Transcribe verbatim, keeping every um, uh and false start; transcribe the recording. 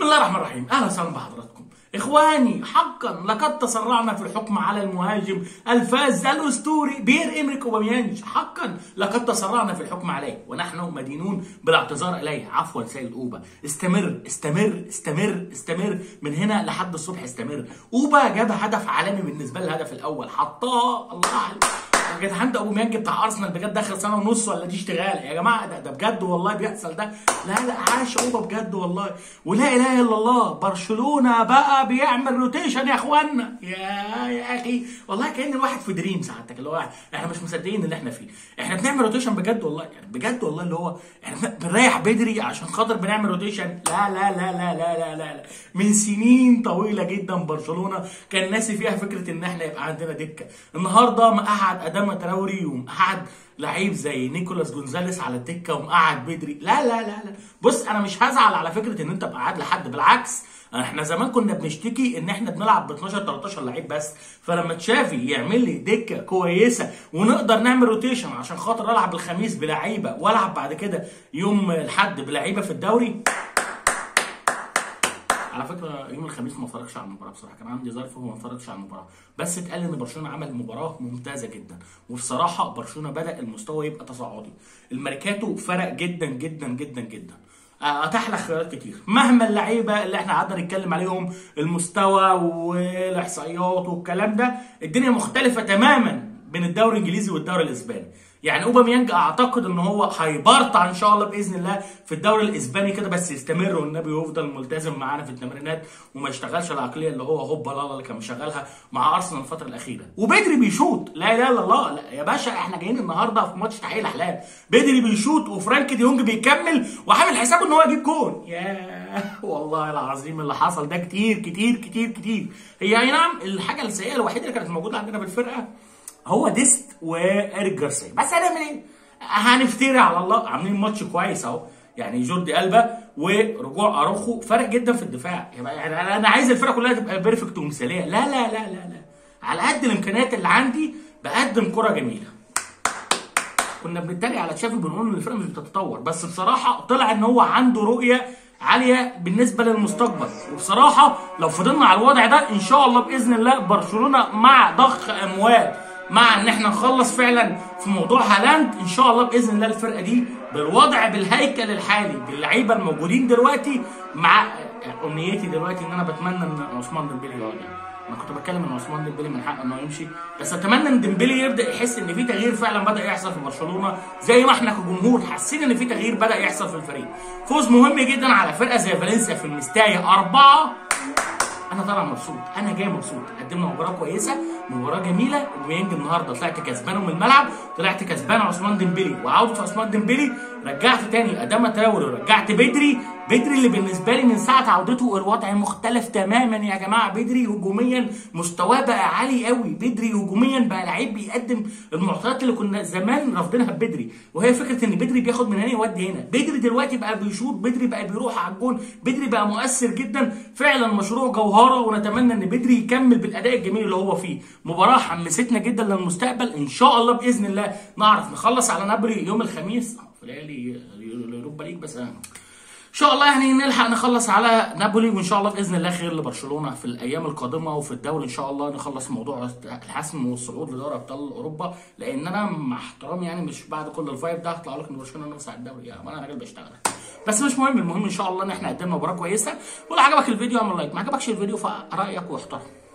الله الرحمن الرحيم. اهلا وسهلا بحضراتكم اخواني. حقا لقد تسرعنا في الحكم على المهاجم الفاز الاسطوري بيير إيمريك أوباميانج. حقا لقد تسرعنا في الحكم عليه ونحن مدينون بالاعتذار اليه. عفوا سيد اوبا، استمر استمر استمر استمر من هنا لحد الصبح. استمر. اوبا جاب هدف عالمي بالنسبه لي، الهدف الاول حطاه. الله عليك يا جدعان، ده أوباميانج بتاع ارسنال بجد داخل سنه ونص ولا دي اشتغال يا جماعه؟ ده, ده بجد والله بيحصل ده. لا لا عاش اوبا بجد والله، ولا اله الا الله. برشلونه بقى بيعمل روتيشن يا اخوانا. يا يا اخي والله كأن الواحد في دريم ساعتك، اللي هو احنا مش مصدقين اللي احنا فيه. احنا بنعمل روتيشن بجد والله، يعني بجد والله اللي هو احنا بنريح بدري عشان خاطر بنعمل روتيشن. لا لا لا لا لا لا لا, لا. من سنين طويله جدا برشلونه كان ناسي فيها فكره ان احنا يبقى عندنا دكه. النهارده مقعد اداما تراوري ومقعد لعيب زي نيكولاس جونزاليس على الدكه ومقعد بدري. لا لا لا لا بص، انا مش هزعل على فكره ان انت مقعد لحد، بالعكس احنا زمان كنا بنشتكي ان احنا بنلعب ب اتناشر تلتاشر لعيب بس. فلما تشافي يعمل لي دكه كويسه ونقدر نعمل روتيشن عشان خاطر العب الخميس بلعيبه والعب بعد كده يوم الاحد بلعيبه في الدوري. على فكره يوم الخميس ما اتفرجتش على المباراه بصراحه، كان عندي ظرف وما اتفرجتش على المباراه، بس اتقال ان برشلونه عمل مباراه ممتازه جدا. وبصراحه برشلونه بدا المستوى يبقى تصاعدي. الميركاتو فرق جدا جدا جدا جدا، اتاح لك خيارات كتير. مهما اللعيبه اللي احنا قعدنا نتكلم عليهم المستوى والاحصائيات والكلام ده، الدنيا مختلفه تماما بين الدوري الانجليزي والدوري الاسباني. يعني اوباميانج اعتقد ان هو هيبرطع ان شاء الله باذن الله في الدوري الاسباني كده، بس يستمر والنبي ويفضل ملتزم معانا في التمرينات وما يشتغلش العقليه اللي هو هوبا لالا اللي كان مشغلها مع ارسنال الفتره الاخيره. وبدري بيشوط، لا اله الا الله. لا يا باشا، احنا جايين النهارده في ماتش تحقيق الاحلام. بدري بيشوط وفرانك دي يونج بيكمل وعامل حسابه ان هو يجيب جون. ياه والله العظيم اللي حصل ده كتير كتير كتير كتير. هي اي نعم الحاجه السيئه الوحيده اللي كانت موجوده عندنا بالفرقه هو ديست وإيريك جارسيا، بس هنعمل ايه؟ هنفتري على الله. عاملين ماتش كويس اهو، يعني جوردي ألبا ورجوع اروخو فرق جدا في الدفاع. يعني انا عايز الفرقه كلها تبقى بيرفكت ومثاليه. لا لا لا لا لا، على قد الامكانيات اللي عندي بقدم كره جميله. كنا بنتريق على تشافي بنقول ان الفرقه مش بتتطور، بس بصراحه طلع ان هو عنده رؤيه عاليه بالنسبه للمستقبل. وبصراحه لو فضلنا على الوضع ده ان شاء الله باذن الله برشلونه مع ضخ اموال، مع ان احنا نخلص فعلا في موضوع هالاند ان شاء الله باذن الله، الفرقه دي بالوضع بالهيكل الحالي باللعيبه الموجودين دلوقتي، مع امنيتي دلوقتي ان انا بتمنى ان عثمان ديمبلي يقعد. انا كنت بتكلم ان عثمان ديمبلي من حقه انه يمشي، بس اتمنى ان ديمبلي يبدا يحس ان في تغيير فعلا بدا يحصل في برشلونه، زي ما احنا كجمهور حاسين ان في تغيير بدا يحصل في الفريق. فوز مهم جدا على فرقه زي فالنسيا في المستايا أربعة. انا طالع مبسوط، انا جاي مبسوط. قدمنا مباراه كويسه، مباراه جميله. اوباميانج النهارده طلعت كسبانه من الملعب، طلعت كسبان عثمان ديمبلي، وعوده عثمان ديمبلي رجعت تاني اداما تراوري ورجعت بدري. بدري اللي بالنسبه لي من ساعه عودته الوضع مختلف تماما يا جماعه. بدري هجوميا مستواه بقى عالي قوي، بدري هجوميا بقى لعيب بيقدم المعطيات اللي كنا زمان رافضينها ببدري، وهي فكره ان بدري بياخد من هنا يودي هنا. بدري دلوقتي بقى بيشوط، بدري بقى بيروح على الجون، بدري بقى مؤثر جدا فعلا. مشروع جوهره، ونتمنى ان بدري يكمل بالاداء الجميل اللي هو فيه. مباراه حمستنا جدا للمستقبل. ان شاء الله باذن الله نعرف نخلص على نابولي يوم الخميس في ليالي اليوروبا ليج، بس ان شاء الله يعني نلحق نخلص على نابولي، وان شاء الله باذن الله خير لبرشلونه في الايام القادمه. وفي الدوري ان شاء الله نخلص موضوع الحسم والصعود لدوري ابطال اوروبا، لان انا مع احترامي يعني مش بعد كل الفايب ده هطلع لك ان برشلونه نوصل على الدوري. يعني انا راجل بشتغل، بس مش مهم. المهم ان شاء الله ان احنا قدمنا مباراه كويسه. ولو عجبك الفيديو اعمل لايك، ما عجبكش الفيديو فرايك واحترم.